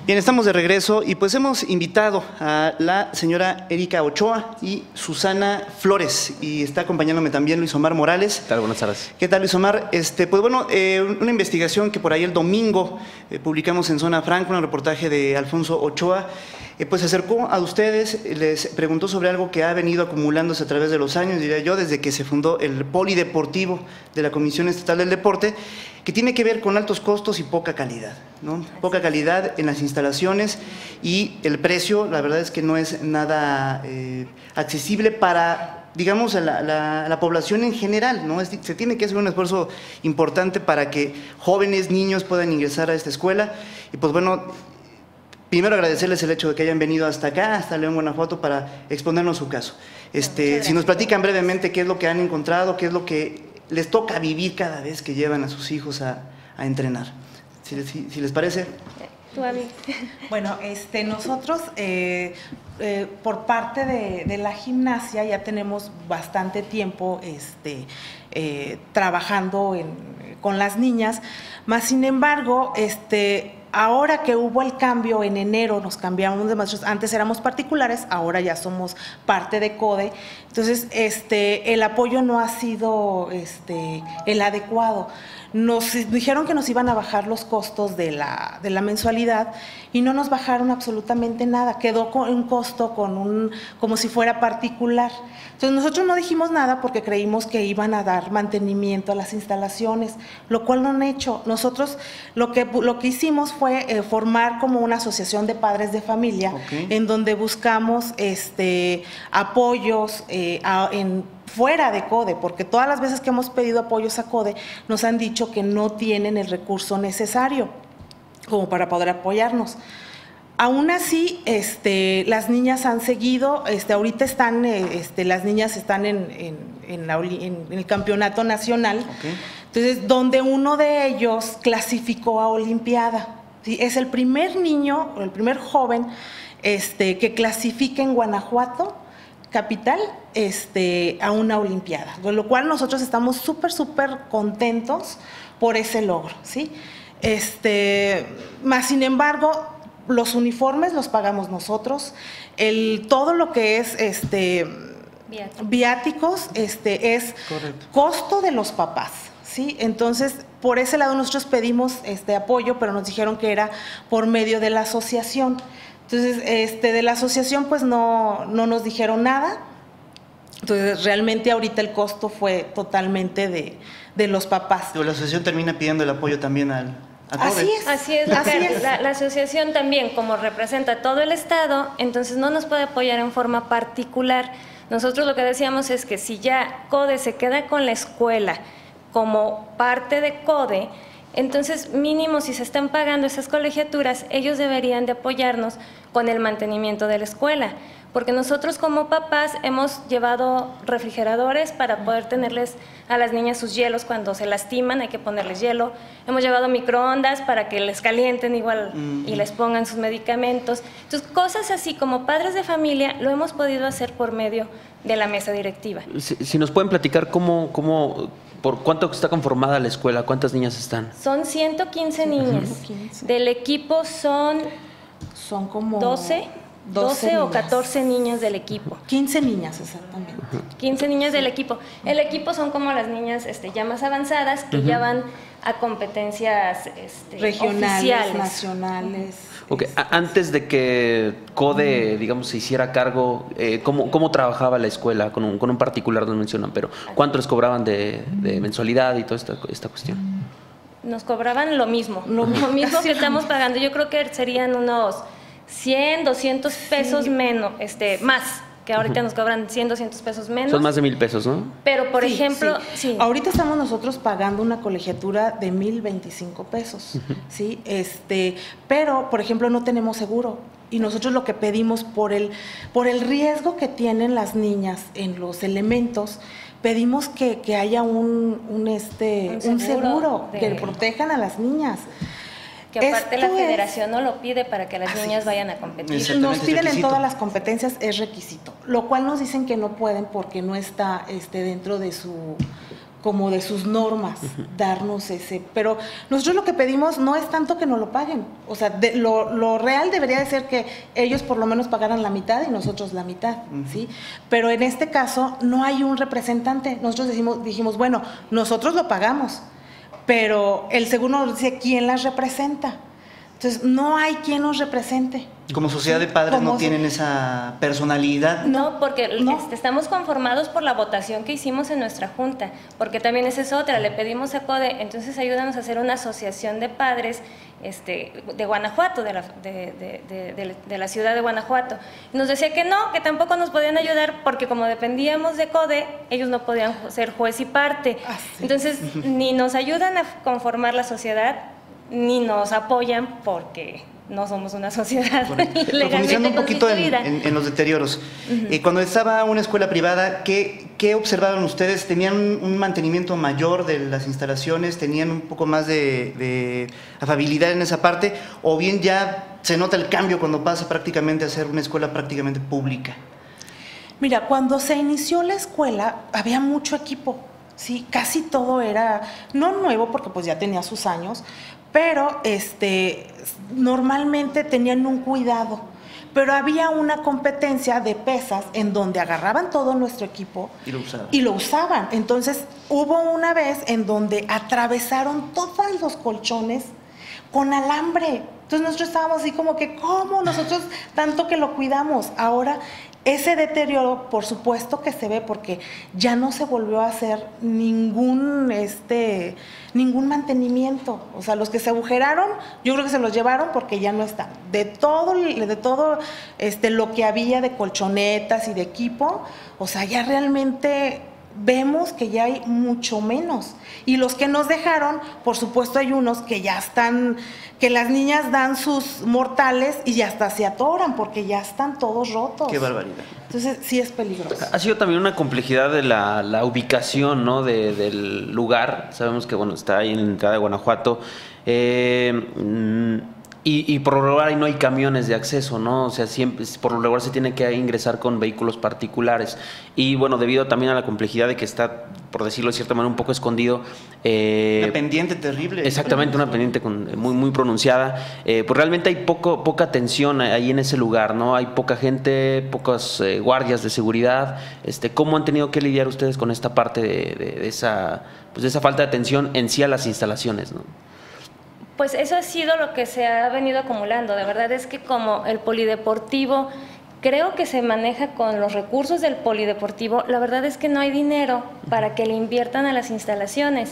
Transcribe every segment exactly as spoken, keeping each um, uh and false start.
Bien, estamos de regreso y pues hemos invitado a la señora Erika Ochoa y Susana Flores y está acompañándome también Luis Omar Morales. ¿Qué tal? Buenas tardes. ¿Qué tal, Luis Omar? Este, pues bueno, eh, una investigación que por ahí el domingo eh, publicamos en Zona Franca, un reportaje de Alfonso Ochoa, eh, pues se acercó a ustedes, les preguntó sobre algo que ha venido acumulándose a través de los años, diría yo, desde que se fundó el Polideportivo de la Comisión Estatal del Deporte, que tiene que ver con altos costos y poca calidad, ¿no? Poca calidad en las instalaciones y el precio, la verdad es que no es nada eh, accesible para, digamos, a la, la, la población en general, ¿no? Es, se tiene que hacer un esfuerzo importante para que jóvenes, niños puedan ingresar a esta escuela y pues bueno, primero agradecerles el hecho de que hayan venido hasta acá, hasta León, Guanajuato, para exponernos su caso. Este, si nos platican brevemente qué es lo que han encontrado, qué es lo que les toca vivir cada vez que llevan a sus hijos a, a entrenar. Si, si, si les parece. ¿Tú, Abby? Bueno, este, nosotros eh, eh, por parte de, de la gimnasia ya tenemos bastante tiempo este, eh, trabajando en, con las niñas, más sin embargo, este, ahora que hubo el cambio en enero, nos cambiamos de maestros, antes éramos particulares, ahora ya somos parte de CODE, entonces este, el apoyo no ha sido este, el adecuado. Nos dijeron que nos iban a bajar los costos de la, de la mensualidad y no nos bajaron absolutamente nada, quedó con un costo con un, como si fuera particular. Entonces nosotros no dijimos nada porque creímos que iban a dar mantenimiento a las instalaciones, lo cual no han hecho. Nosotros lo que, lo que hicimos fue eh, formar como una asociación de padres de familia, okay, en donde buscamos este, apoyos eh, a, en fuera de CODE, porque todas las veces que hemos pedido apoyos a CODE nos han dicho que no tienen el recurso necesario como para poder apoyarnos. Aún así, este, las niñas han seguido, este, ahorita están, este, las niñas están en, en, en, la, en el campeonato nacional, okay, entonces donde uno de ellos clasificó a Olimpiada, ¿sí? Es el primer niño, o el primer joven este, que clasifica en Guanajuato capital este, a una olimpiada, con lo cual nosotros estamos súper, súper contentos por ese logro, ¿sí? Este, más sin embargo, los uniformes los pagamos nosotros, el, todo lo que es este, viáticos, viáticos este, es correcto, costo de los papás, ¿sí? Entonces, por ese lado nosotros pedimos este apoyo, pero nos dijeron que era por medio de la asociación. Entonces, este, de la asociación pues no, no nos dijeron nada, entonces realmente ahorita el costo fue totalmente de, de los papás. Pero la asociación termina pidiendo el apoyo también al, a CODE. Así es, así es, así es. La, la asociación también, como representa todo el estado, entonces no nos puede apoyar en forma particular. Nosotros lo que decíamos es que si ya CODE se queda con la escuela como parte de CODE, entonces mínimo si se están pagando esas colegiaturas, ellos deberían de apoyarnos con el mantenimiento de la escuela, porque nosotros como papás hemos llevado refrigeradores para poder tenerles a las niñas sus hielos cuando se lastiman, hay que ponerles hielo, hemos llevado microondas para que les calienten igual y les pongan sus medicamentos, entonces cosas así como padres de familia lo hemos podido hacer por medio de la mesa directiva. Si, si nos pueden platicar cómo, cómo, por cuánto está conformada la escuela, cuántas niñas están. Son ciento quince niñas, ciento quince. Del equipo son, son como doce, doce o catorce niñas del equipo. quince niñas exactamente. quince niñas del equipo. El equipo son como las niñas este, ya más avanzadas que uh-huh. ya van a competencias este, regionales, oficiales, nacionales. Okay. Antes de que CODE, digamos, se hiciera cargo, eh, ¿cómo, ¿cómo trabajaba la escuela? Con un, con un particular no mencionan, pero ¿cuánto les cobraban de, de mensualidad y toda esta, esta cuestión? Nos cobraban lo mismo, lo mismo que estamos pagando. Yo creo que serían unos cien, doscientos pesos sí. menos, este, más. Que ahorita nos cobran cien, doscientos pesos menos. Son más de mil pesos, ¿no? Pero, por sí, ejemplo… Sí. Sí. Ahorita estamos nosotros pagando una colegiatura de mil veinticinco pesos, uh-huh. ¿sí? Este, pero, por ejemplo, no tenemos seguro. Y nosotros lo que pedimos por el, por el riesgo que tienen las niñas en los elementos, pedimos que, que haya un, un, este, un seguro, un seguro de... que protejan a las niñas. Que aparte Esto la federación es, no lo pide para que las niñas vayan a competir. Nos piden en todas las competencias, es requisito, lo cual nos dicen que no pueden porque no está este, dentro de su como de sus normas, uh-huh. darnos ese, pero nosotros lo que pedimos no es tanto que nos lo paguen, o sea, de, lo, lo real debería de ser que ellos por lo menos pagaran la mitad y nosotros la mitad, uh-huh. ¿sí? Pero en este caso no hay un representante, nosotros decimos, dijimos, bueno, nosotros lo pagamos, pero el seguro nos dice quién las representa. Entonces, no hay quien nos represente. Como sociedad de padres no tienen esa personalidad. No, porque no. Este, estamos conformados por la votación que hicimos en nuestra junta, porque también esa es otra, le pedimos a CODE, entonces ayúdanos a hacer una asociación de padres este, de Guanajuato, de la, de, de, de, de, de la ciudad de Guanajuato. Y nos decía que no, que tampoco nos podían ayudar, porque como dependíamos de CODE, ellos no podían ser juez y parte. Ah, sí. Entonces, ni nos ayudan a conformar la sociedad, ni nos apoyan porque no somos una sociedad legalmente un poquito en, en, en los deterioros. Uh-huh. eh, cuando estaba una escuela privada, ¿qué, qué observaron ustedes? ¿Tenían un, un mantenimiento mayor de las instalaciones? ¿Tenían un poco más de, de afabilidad en esa parte? ¿O bien ya se nota el cambio cuando pasa prácticamente a ser una escuela prácticamente pública? Mira, cuando se inició la escuela había mucho equipo, sí, casi todo era, no nuevo porque pues ya tenía sus años, pero este, normalmente tenían un cuidado, pero había una competencia de pesas en donde agarraban todo nuestro equipo y lo usaban. Y lo usaban. Entonces hubo una vez en donde atravesaron todos los colchones con alambre. Entonces nosotros estábamos así como que, ¿cómo? Nosotros tanto que lo cuidamos. Ahora ese deterioro, por supuesto que se ve porque ya no se volvió a hacer ningún, este, ningún mantenimiento. O sea, los que se agujeraron, yo creo que se los llevaron porque ya no están. De todo, de todo este, lo que había de colchonetas y de equipo, o sea, ya realmente vemos que ya hay mucho menos. Y los que nos dejaron, por supuesto hay unos que ya están, que las niñas dan sus mortales y ya hasta se atoran porque ya están todos rotos. Qué barbaridad. Entonces sí es peligroso. Ha sido también una complejidad de la, la ubicación, ¿no? de, del lugar. Sabemos que bueno, está ahí en la entrada de Guanajuato. Eh, Y, y por lo regular ahí no hay camiones de acceso, ¿no? O sea, siempre, por lo regular se tiene que ingresar con vehículos particulares. Y bueno, debido también a la complejidad de que está, por decirlo de cierta manera, un poco escondido. Eh, una pendiente terrible. Exactamente, una pendiente con, muy, muy pronunciada. Eh, pues realmente hay poco, poca atención ahí en ese lugar, ¿no? Hay poca gente, pocas eh, guardias de seguridad. Este, ¿Cómo han tenido que lidiar ustedes con esta parte de, de, de, esa, pues de esa falta de atención en sí a las instalaciones, ¿no? Pues eso ha sido lo que se ha venido acumulando. De verdad es que como el polideportivo creo que se maneja con los recursos del polideportivo, la verdad es que no hay dinero para que le inviertan a las instalaciones.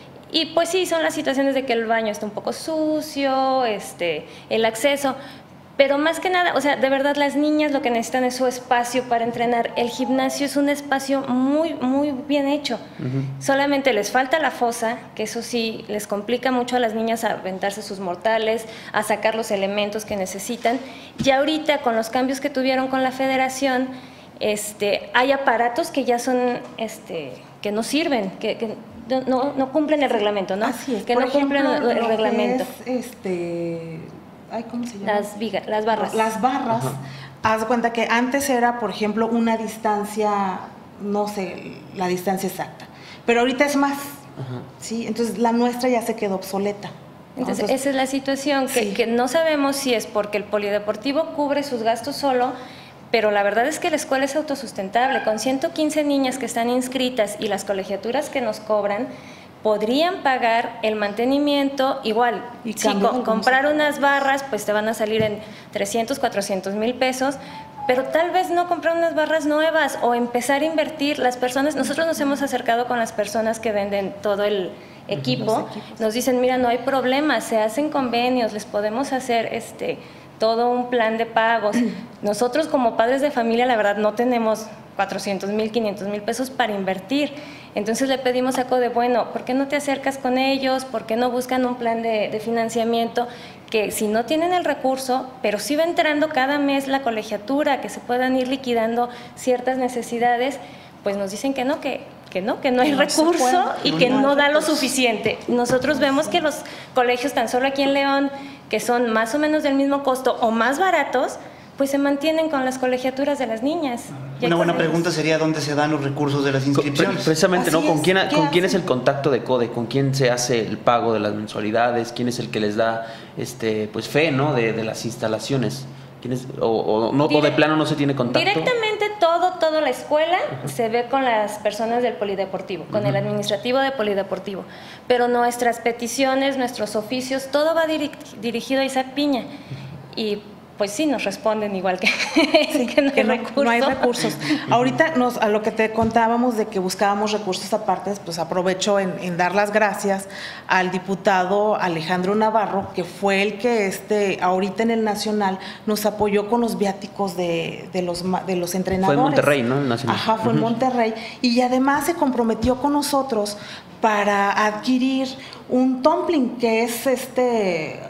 Y pues sí, son las situaciones de que el baño está un poco sucio, este, el acceso, pero más que nada, o sea, de verdad las niñas lo que necesitan es su espacio para entrenar. El gimnasio es un espacio muy, muy bien hecho. Uh-huh. Solamente les falta la fosa, que eso sí les complica mucho a las niñas a aventarse sus mortales, a sacar los elementos que necesitan. Y ahorita con los cambios que tuvieron con la federación, este, hay aparatos que ya son, este, que no sirven, que, que no, no cumplen el reglamento, ¿no? Así es. Que Por no ejemplo, cumplen el, el reglamento. Es, este... Ay, ¿cómo se llama? Las, vigas, las barras. Las barras. Ajá. Haz de cuenta que antes era, por ejemplo, una distancia, no sé, la distancia exacta, pero ahorita es más. Ajá. ¿Sí? Entonces la nuestra ya se quedó obsoleta. Entonces, Entonces esa es la situación, que, sí. que no sabemos si es porque el polideportivo cubre sus gastos solo, pero la verdad es que la escuela es autosustentable. Con ciento quince niñas que están inscritas y las colegiaturas que nos cobran, podrían pagar el mantenimiento igual. Y si co comprar unas barras, pues te van a salir en trescientos, cuatrocientos mil pesos, pero tal vez no comprar unas barras nuevas o empezar a invertir. Las personas, nosotros nos hemos acercado con las personas que venden todo el equipo, nos dicen, mira, no hay problema, se hacen convenios, les podemos hacer este todo un plan de pagos. Nosotros como padres de familia, la verdad, no tenemos cuatrocientos mil, quinientos mil pesos para invertir. Entonces le pedimos a CODE, bueno, ¿por qué no te acercas con ellos? ¿Por qué no buscan un plan de, de financiamiento? Que si no tienen el recurso, pero sí va entrando cada mes la colegiatura, que se puedan ir liquidando ciertas necesidades, pues nos dicen que no, que, que no, que no hay recurso y que no da lo suficiente. Nosotros vemos que los colegios, tan solo aquí en León, que son más o menos del mismo costo o más baratos, pues se mantienen con las colegiaturas de las niñas. Una buena pregunta sería dónde se dan los recursos de las inscripciones. Precisamente, Así ¿no? ¿Con es. quién, ¿Qué con quién es hacen? el contacto de CODE? ¿Con quién se hace el pago de las mensualidades? ¿Quién es el que les da este, pues fe, ¿no? de, de las instalaciones? ¿Quién es, o, o, no, o de plano no se tiene contacto? Directamente todo, toda la escuela uh-huh. se ve con las personas del polideportivo, con uh-huh. el administrativo de polideportivo. Pero nuestras peticiones, nuestros oficios, todo va diri dirigido a Isaac Piña. Uh-huh. Y pues sí, nos responden igual que, sí, que, no, que hay no, recursos. no hay recursos. Ahorita nos, a lo que te contábamos de que buscábamos recursos aparte, pues aprovecho en, en dar las gracias al diputado Alejandro Navarro, que fue el que este, ahorita en el Nacional nos apoyó con los viáticos de, de, los, de los entrenadores. Fue en Monterrey, ¿no? El Nacional. Ajá, fue uh-huh. en Monterrey. Y además se comprometió con nosotros para adquirir un tumbling, que es este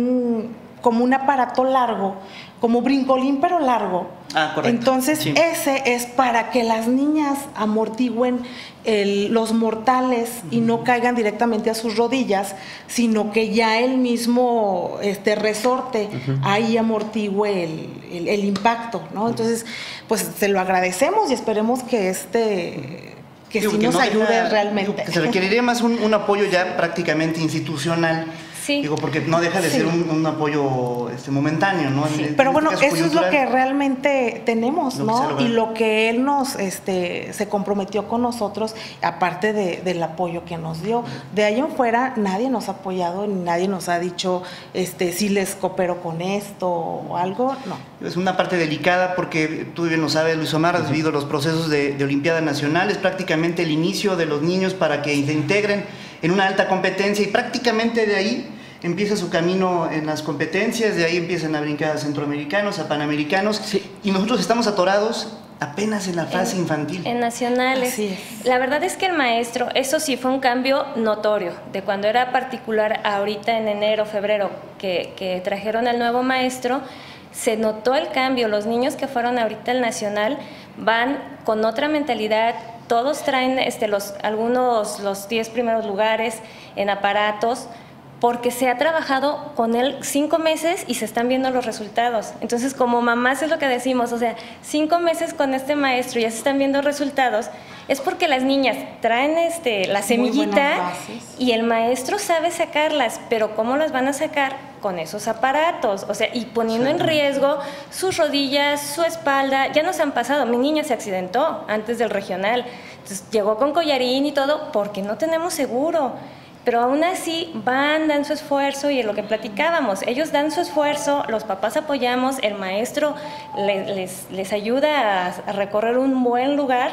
un como un aparato largo, como brincolín pero largo. Ah, correcto. Entonces sí. ese es para que las niñas amortigüen el, los mortales uh-huh. y no caigan directamente a sus rodillas, sino que ya el mismo este resorte uh-huh. ahí amortigüe el, el, el impacto, ¿no? Entonces, pues se lo agradecemos y esperemos que este que digo, sí que nos no ayude deja, realmente. Digo, que se requeriría más un, un apoyo ya prácticamente institucional. Sí. Digo, porque no deja de sí. ser un, un apoyo este, momentáneo, ¿no? Sí. En, Pero en bueno, este eso es lo que realmente tenemos, lo ¿no? Y lo que él nos, este, se comprometió con nosotros, aparte de, del apoyo que nos dio. De ahí en fuera, nadie nos ha apoyado, ni nadie nos ha dicho, este, si les coopero con esto o algo, no. Es una parte delicada porque tú bien lo sabes, Luis Omar, has uh-huh. vivido los procesos de, de Olimpiada Nacional, es prácticamente el inicio de los niños para que se integren en una alta competencia y prácticamente de ahí empieza su camino en las competencias, de ahí empiezan a brincar a centroamericanos, a panamericanos, sí. y nosotros estamos atorados apenas en la fase en, infantil. En nacionales. Así es. La verdad es que el maestro, eso sí fue un cambio notorio, de cuando era particular ahorita en enero, febrero, que, que trajeron al nuevo maestro, se notó el cambio. Los niños que fueron ahorita al nacional van con otra mentalidad. Todos traen este, los, algunos los diez primeros lugares en aparatos, porque se ha trabajado con él cinco meses y se están viendo los resultados. Entonces, como mamás es lo que decimos, o sea, cinco meses con este maestro y ya se están viendo resultados, es porque las niñas traen este, la semillita y el maestro sabe sacarlas, pero ¿cómo las van a sacar? Con esos aparatos, o sea, y poniendo sí. en riesgo sus rodillas, su espalda. Ya nos han pasado, mi niña se accidentó antes del regional, entonces llegó con collarín y todo porque no tenemos seguro. Pero aún así van, dan su esfuerzo y es lo que platicábamos, ellos dan su esfuerzo, los papás apoyamos, el maestro les, les, les ayuda a, a recorrer un buen lugar,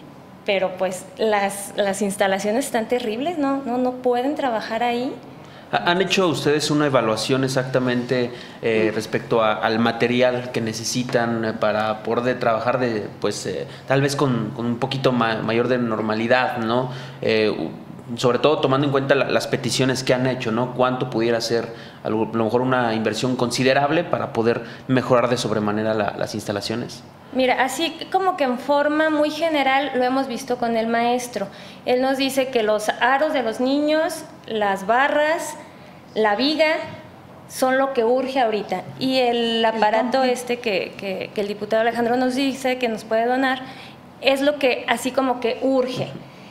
pero pues las, las instalaciones están terribles, ¿no? No, no pueden trabajar ahí. ¿Han hecho ustedes una evaluación exactamente eh, respecto a, al material que necesitan para poder trabajar de, pues, eh, tal vez con, con un poquito ma mayor de normalidad, ¿no? Eh, sobre todo tomando en cuenta la, las peticiones que han hecho, ¿no? ¿Cuánto pudiera ser a lo, a lo mejor una inversión considerable para poder mejorar de sobremanera la, las instalaciones? Mira, así como que en forma muy general lo hemos visto con el maestro. Él nos dice que los aros de los niños, las barras, la viga, son lo que urge ahorita. Y el aparato este que, que, que el diputado Alejandro nos dice que nos puede donar, es lo que así como que urge.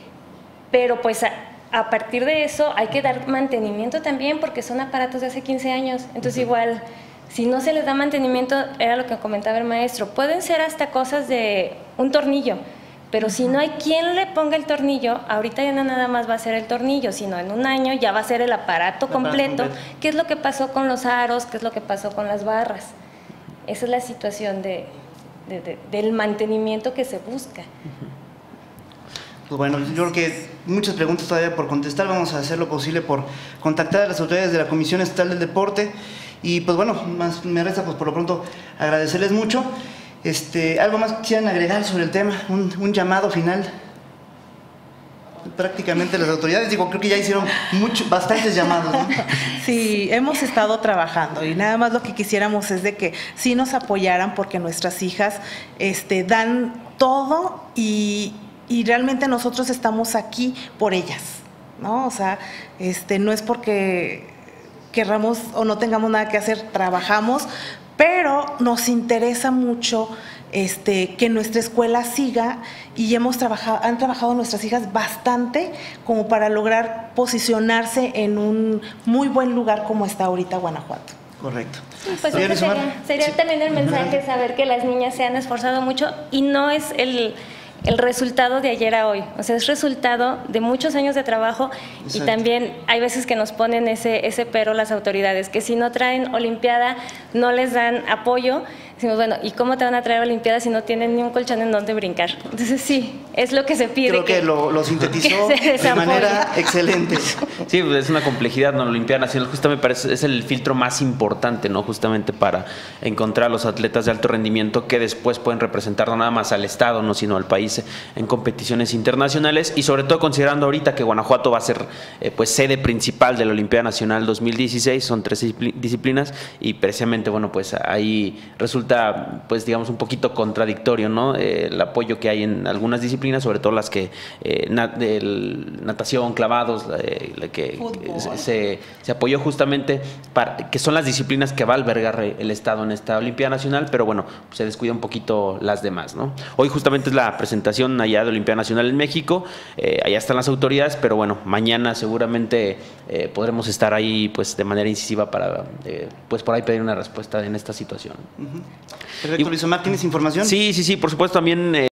Pero pues a, a partir de eso hay que dar mantenimiento también porque son aparatos de hace quince años. Entonces uh-huh. igual, si no se les da mantenimiento, era lo que comentaba el maestro, pueden ser hasta cosas de un tornillo, pero uh-huh. si no hay quien le ponga el tornillo, ahorita ya no nada más va a ser el tornillo, sino en un año ya va a ser el aparato el completo. Aparato completo. ¿Qué es lo que pasó con los aros? ¿Qué es lo que pasó con las barras? Esa es la situación de, de, de, del mantenimiento que se busca. Uh-huh. Pues bueno, yo creo que muchas preguntas todavía por contestar. Vamos a hacer lo posible por contactar a las autoridades de la Comisión Estatal del Deporte. Y pues bueno, más me resta pues por lo pronto agradecerles mucho. Este, ¿algo más quisieran agregar sobre el tema? Un, un llamado final. Prácticamente las autoridades, digo, creo que ya hicieron mucho, bastantes llamados, ¿no? Sí, hemos estado trabajando y nada más lo que quisiéramos es de que sí nos apoyaran porque nuestras hijas este, dan todo y... y realmente nosotros estamos aquí por ellas, ¿no? O sea, este, no es porque querramos o no tengamos nada que hacer, trabajamos pero nos interesa mucho este, que nuestra escuela siga y hemos trabajado, han trabajado nuestras hijas bastante como para lograr posicionarse en un muy buen lugar como está ahorita Guanajuato. Correcto. Pues ese sería, sería sí. también el mensaje, saber que las niñas se han esforzado mucho y no es el, el resultado de ayer a hoy, o sea, es resultado de muchos años de trabajo. Exacto. Y también hay veces que nos ponen ese, ese pero las autoridades, que si no traen Olimpiada no les dan apoyo. Decimos, bueno, ¿y cómo te van a traer Olimpiadas si no tienen ni un colchón en donde brincar? Entonces sí, es lo que se pide. Creo que, que lo, lo sintetizó de manera excelente. Sí, pues es una complejidad, ¿no? La Olimpiada Nacional justo me parece es el filtro más importante, ¿no? Justamente para encontrar a los atletas de alto rendimiento que después pueden representar no nada más al Estado, no, sino al país en competiciones internacionales, y sobre todo considerando ahorita que Guanajuato va a ser eh, pues sede principal de la Olimpiada Nacional dos mil dieciséis, son tres disciplinas y precisamente, bueno, pues ahí resulta pues digamos un poquito contradictorio, ¿no? Eh, el apoyo que hay en algunas disciplinas, sobre todo las que eh, nat el, natación, clavados, eh, la que se, se apoyó justamente para que son las disciplinas que va a albergar el Estado en esta Olimpiada Nacional, pero bueno, pues se descuida un poquito las demás, ¿no? Hoy justamente es la presentación allá de Olimpiada Nacional en México, eh, allá están las autoridades, pero bueno, mañana seguramente eh, podremos estar ahí pues de manera incisiva para eh, pues por ahí pedir una respuesta en esta situación. Uh-huh. Perfecto, Luis Omar, ¿tienes información? Sí, sí, sí, por supuesto también. Eh,